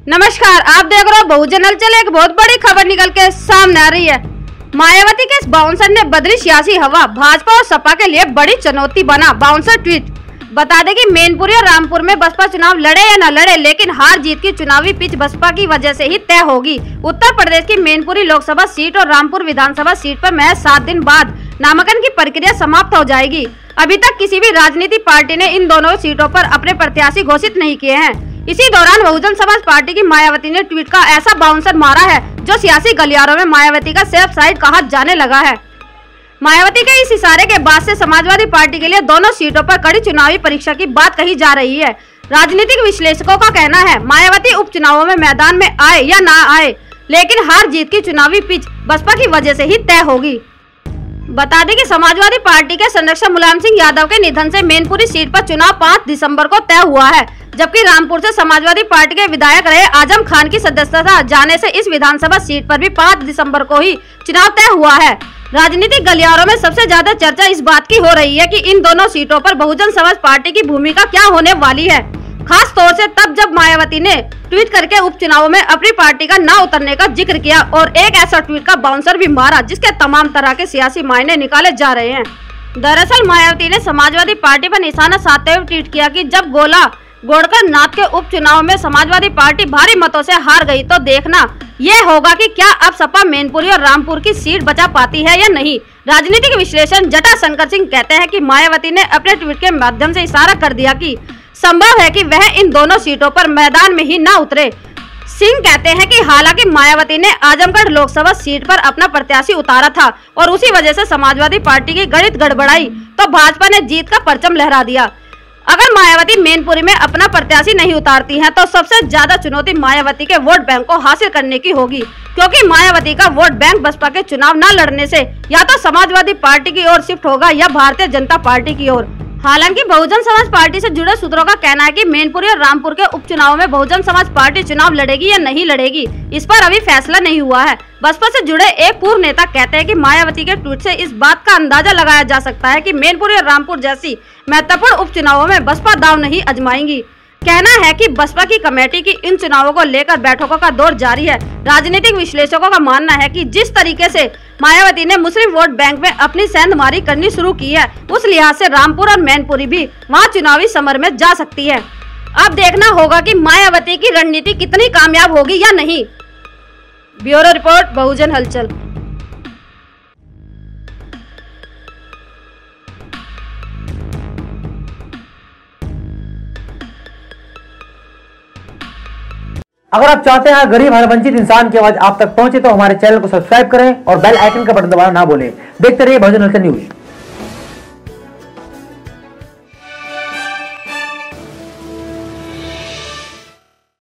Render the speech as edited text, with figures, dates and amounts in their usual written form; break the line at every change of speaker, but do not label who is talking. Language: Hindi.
नमस्कार, आप देख रहे हो बहुजन हलचल। एक बहुत बड़ी खबर निकल के सामने आ रही है। मायावती के इस बाउंसर ने बदली सियासी हवा, भाजपा और सपा के लिए बड़ी चुनौती बना। Bouncer tweet. बता दें कि मैनपुरी और रामपुर में बसपा चुनाव लड़े या न लड़े, लेकिन हार जीत की चुनावी पिच बसपा की वजह से ही तय होगी। उत्तर प्रदेश की मैनपुरी लोकसभा सीट और रामपुर विधानसभा सीट पर महज 7 दिन बाद नामांकन की प्रक्रिया समाप्त हो जाएगी। अभी तक किसी भी राजनीतिक पार्टी ने इन दोनों सीटों पर अपने प्रत्याशी घोषित नहीं किए हैं। इसी दौरान बहुजन समाज पार्टी की मायावती ने ट्वीट का ऐसा बाउंसर मारा है जो सियासी गलियारों में मायावती का सेफ साइड कहा जाने लगा है। मायावती के इस इशारे के बाद से समाजवादी पार्टी के लिए दोनों सीटों पर कड़ी चुनावी परीक्षा की बात कही जा रही है। राजनीतिक विश्लेषकों का कहना है मायावती उपचुनावों में मैदान में आए या ना आए, लेकिन हार जीत की चुनावी पिच बसपा की वजह से ही तय होगी। बता दें कि समाजवादी पार्टी के संरक्षक मुलायम सिंह यादव के निधन से मैनपुरी सीट पर चुनाव 5 दिसंबर को तय हुआ है, जबकि रामपुर से समाजवादी पार्टी के विधायक रहे आजम खान की सदस्यता जाने से इस विधानसभा सीट पर भी 5 दिसंबर को ही चुनाव तय हुआ है। राजनीतिक गलियारों में सबसे ज्यादा चर्चा इस बात की हो रही है कि इन दोनों सीटों पर बहुजन समाज पार्टी की भूमिका क्या होने वाली है, खास तौर से तब जब मायावती ने ट्वीट करके उपचुनावों में अपनी पार्टी का न उतरने का जिक्र किया और एक ऐसा ट्वीट का बाउंसर भी मारा जिसके तमाम तरह के सियासी मायने निकाले जा रहे हैं। दरअसल मायावती ने समाजवादी पार्टी पर निशाना साधते हुए ट्वीट किया कि जब गोला गोड़कर नाथ के उपचुनाव में समाजवादी पार्टी भारी मतों से हार गई तो देखना ये होगा कि क्या अब सपा मैनपुरी और रामपुर की सीट बचा पाती है या नहीं। राजनीतिक विश्लेषण जटा शंकर सिंह कहते हैं कि मायावती ने अपने ट्वीट के माध्यम से इशारा कर दिया कि संभव है कि वह इन दोनों सीटों पर मैदान में ही न उतरे। सिंह कहते हैं कि हालांकि मायावती ने आजमगढ़ लोकसभा सीट पर अपना प्रत्याशी उतारा था और उसी वजह से समाजवादी पार्टी की गणित गड़बड़ाई तो भाजपा ने जीत का परचम लहरा दिया। अगर मायावती मैनपुरी में अपना प्रत्याशी नहीं उतारती हैं, तो सबसे ज्यादा चुनौती मायावती के वोट बैंक को हासिल करने की होगी, क्योंकि मायावती का वोट बैंक बसपा के चुनाव न लड़ने से या तो समाजवादी पार्टी की ओर शिफ्ट होगा या भारतीय जनता पार्टी की ओर। हालांकि बहुजन समाज पार्टी से जुड़े सूत्रों का कहना है कि मैनपुरी और रामपुर के उपचुनाव में बहुजन समाज पार्टी चुनाव लड़ेगी या नहीं लड़ेगी, इस पर अभी फैसला नहीं हुआ है। बसपा से जुड़े एक पूर्व नेता कहते हैं कि मायावती के ट्वीट से इस बात का अंदाजा लगाया जा सकता है कि मैनपुरी और रामपुर जैसी महत्वपूर्ण उपचुनावों में बसपा दांव नहीं आजमाएंगी। कहना है कि बसपा की कमेटी की इन चुनावों को लेकर बैठकों का दौर जारी है। राजनीतिक विश्लेषकों का मानना है कि जिस तरीके से मायावती ने मुस्लिम वोट बैंक में अपनी सेंधमारी करनी शुरू की है, उस लिहाज से रामपुर और मैनपुरी भी वहां चुनावी समर में जा सकती है। अब देखना होगा कि मायावती की रणनीति कितनी कामयाब होगी या नहीं। ब्यूरो रिपोर्ट, बहुजन हलचल।
अगर आप चाहते हैं गरीब हर वंचित इंसान की आवाज आप तक पहुंचे तो हमारे चैनल को सब्सक्राइब करें और बेल आइकन का बटन दबाना ना भूलें। देखते रहिए बहुजन हलचल न्यूज।